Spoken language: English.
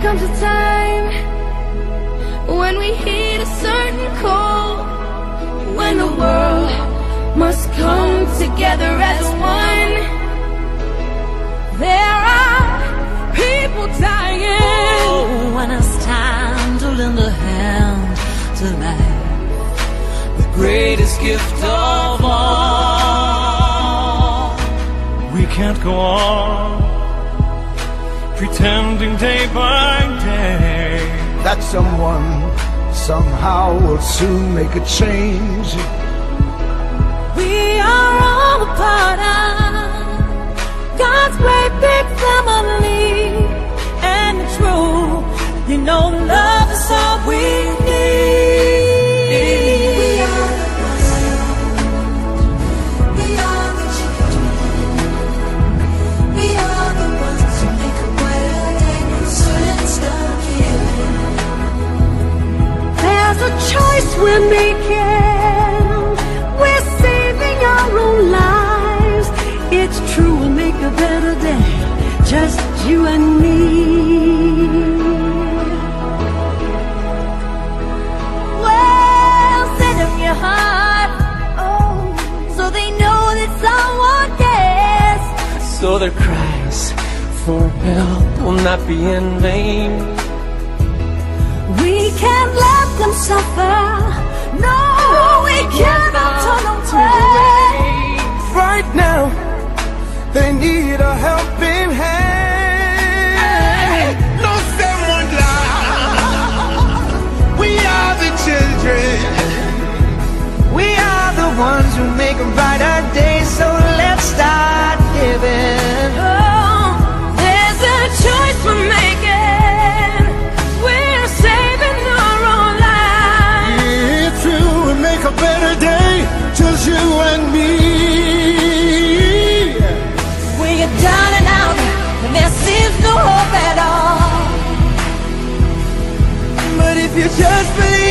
comes a time when we heed a certain call, when the world must come together as one. There are people dying. Oh, when it's time to lend a hand to life, the greatest gift of all. We can't go on pretending day by day that someone somehow will soon make a change. We are all a part of God's great big family, and it's true, you know, love is all we need. We are the ones, we are the children, we are the ones who make a brighter day, so let's start giving. There's a choice we're making. We're saving our own lives. It's true, we'll make a better day, just you and me. Well, send them your heart, oh, so they know that someone cares. so their cries for help will not be in vain. We can't let them suffer. No, we cannot turn away. Right now, they need a helping hand. No someone lie. We are the children. We are the ones who make a brighter day. So let's start giving. Oh, there's a choice we're making. We're saving our own lives. It's true, we make a better day, just you and me. When you're down and out, and there seems no hope at all, But if you just believe